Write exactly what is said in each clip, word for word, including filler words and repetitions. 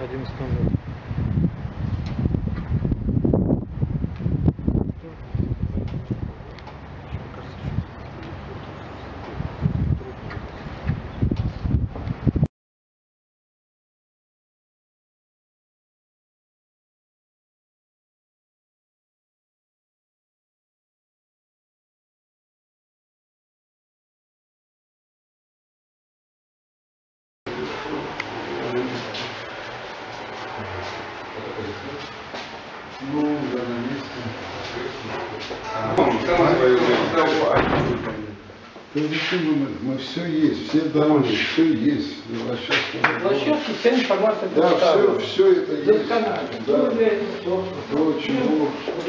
одиннадцать ноль ноль. Ну, да, на месте. Да зачем мы, мы все есть, все дороги, все есть. Площадки, вся информация. Да, все, все это есть. Да, Да. То, чего.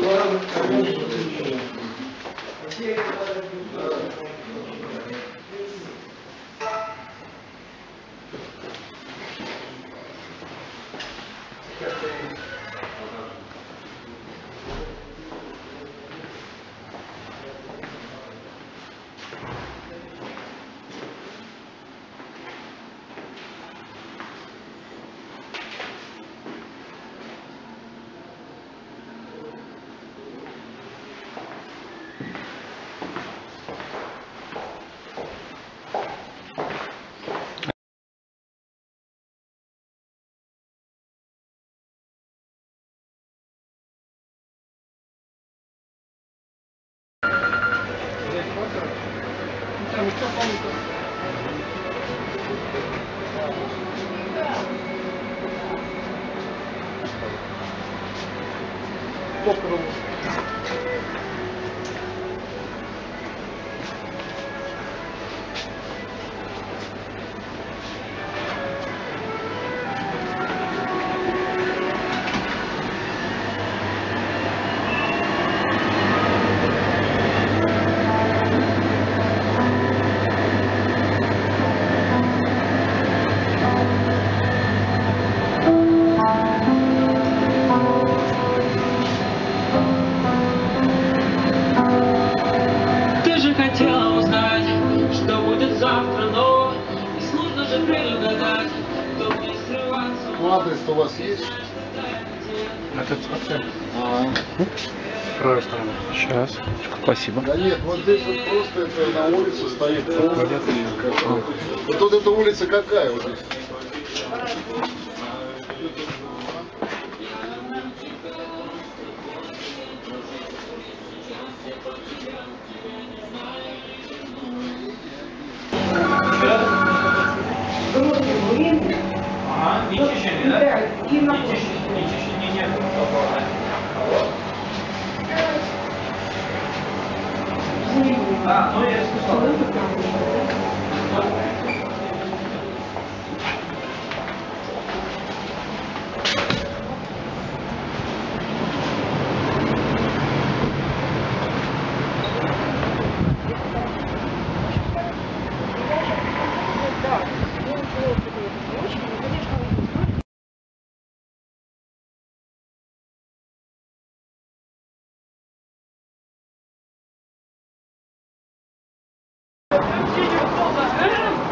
Ну, адрес-то у вас есть? Это совсем. А, Правая сторона. Сейчас. Спасибо. да нет, вот здесь вот просто это на улице стоит. А. Вот тут эта улица какая вот здесь? Ага, не чищение, да? Да, и на не чищение, не чищение нет. А, ну я слышал. Все,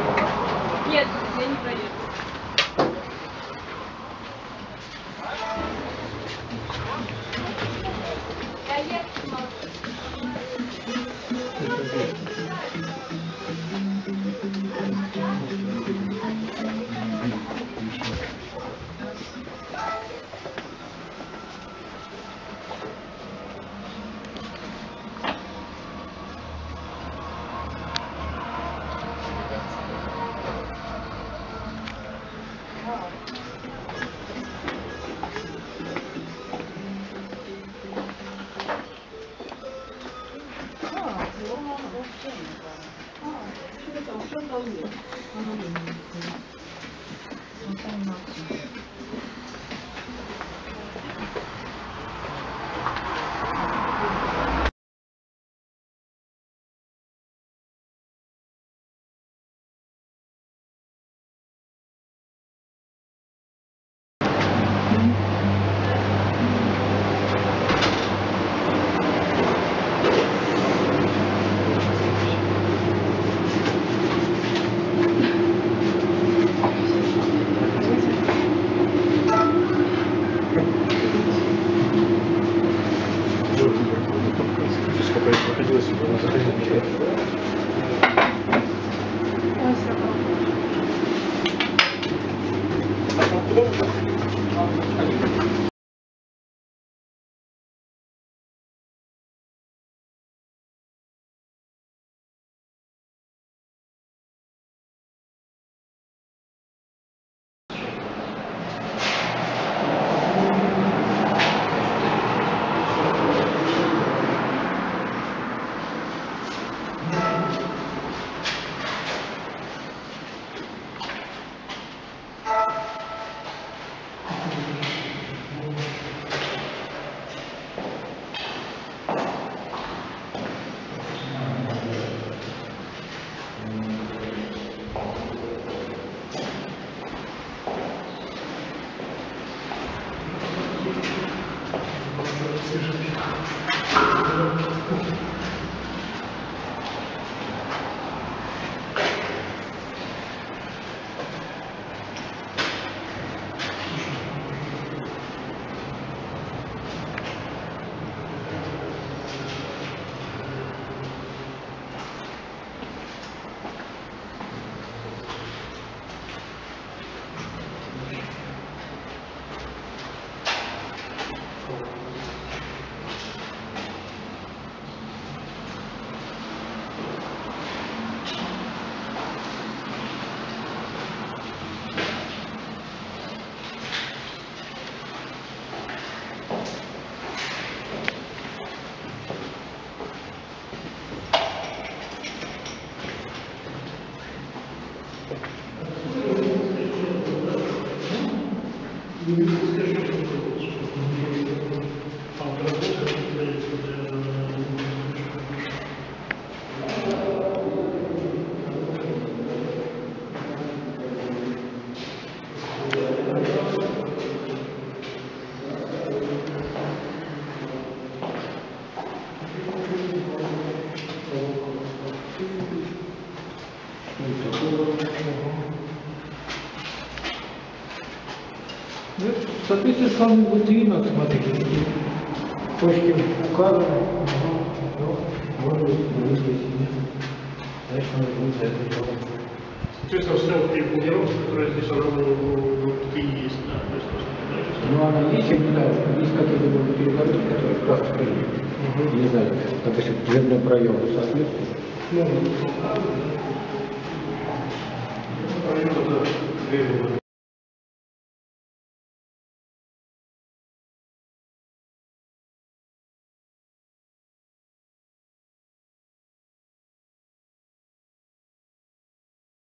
В соответствии с планом будет видно, смотрите, точки указаны, может быть, будет дальше надо будет за это делать. Соответственно, снятые планировки, которые здесь она внутри есть, да, то есть, ну, она есть, я не знаю, есть какие-то будут перегородки, которые просто приедут. Не знаю, допустим, дверной проем соответствует. ну, проем, да,